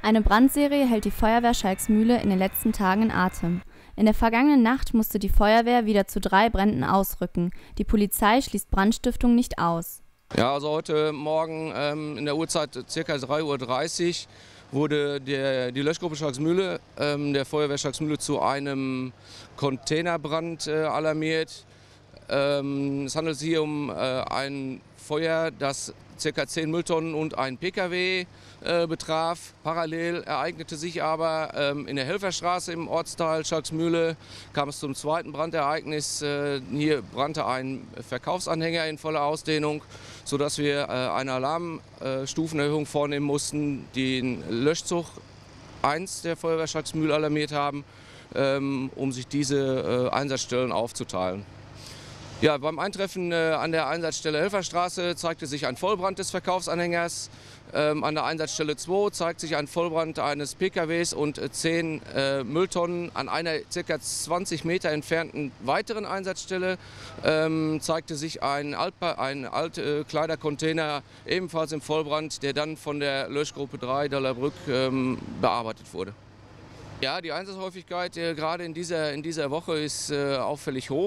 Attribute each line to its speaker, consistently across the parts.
Speaker 1: Eine Brandserie hält die Feuerwehr Schalksmühle in den letzten Tagen in Atem. In der vergangenen Nacht musste die Feuerwehr wieder zu 3 Bränden ausrücken. Die Polizei schließt Brandstiftung nicht aus.
Speaker 2: Ja, also heute Morgen in der Uhrzeit ca. 3:30 Uhr wurde die Löschgruppe Schalksmühle, der Feuerwehr Schalksmühle, zu einem Containerbrand alarmiert. Es handelt sich hier um ein Feuer, das ca. 10 Mülltonnen und ein Pkw betraf. Parallel ereignete sich aber in der Helferstraße im Ortsteil Schalksmühle, kam es zum zweiten Brandereignis. Hier brannte ein Verkaufsanhänger in voller Ausdehnung, sodass wir eine Alarmstufenerhöhung vornehmen mussten, den Löschzug 1 der Feuerwehr Schalksmühle alarmiert haben, um sich diese Einsatzstellen aufzuteilen. Ja, beim Eintreffen an der Einsatzstelle Helferstraße zeigte sich ein Vollbrand des Verkaufsanhängers. An der Einsatzstelle 2 zeigt sich ein Vollbrand eines PKWs und 10 Mülltonnen. An einer ca. 20 Meter entfernten weiteren Einsatzstelle zeigte sich ein Altkleidercontainer ebenfalls im Vollbrand, der dann von der Löschgruppe 3 Dallerbrück bearbeitet wurde. Ja, die Einsatzhäufigkeit gerade in dieser Woche ist auffällig hoch.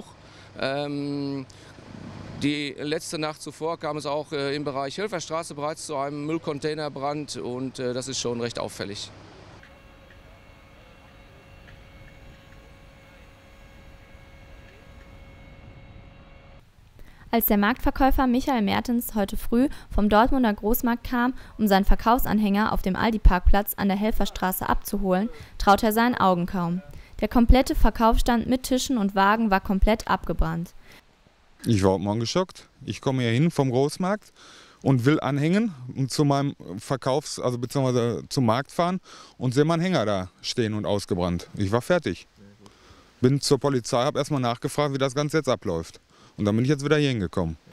Speaker 2: Die letzte Nacht zuvor kam es auch im Bereich Helferstraße bereits zu einem Müllcontainerbrand und das ist schon recht auffällig.
Speaker 1: Als der Marktverkäufer Michael Mertens heute früh vom Dortmunder Großmarkt kam, um seinen Verkaufsanhänger auf dem Aldi-Parkplatz an der Helferstraße abzuholen, traute er seinen Augen kaum. Der komplette Verkaufsstand mit Tischen und Wagen war komplett abgebrannt.
Speaker 3: Ich war heute Morgen geschockt. Ich komme hier hin vom Großmarkt und will anhängen und zu meinem beziehungsweise zum Markt fahren und sehe meinen Hänger da stehen und ausgebrannt. Ich war fertig. Bin zur Polizei, habe erstmal nachgefragt, wie das Ganze jetzt abläuft. Und dann bin ich jetzt wieder hier hingekommen.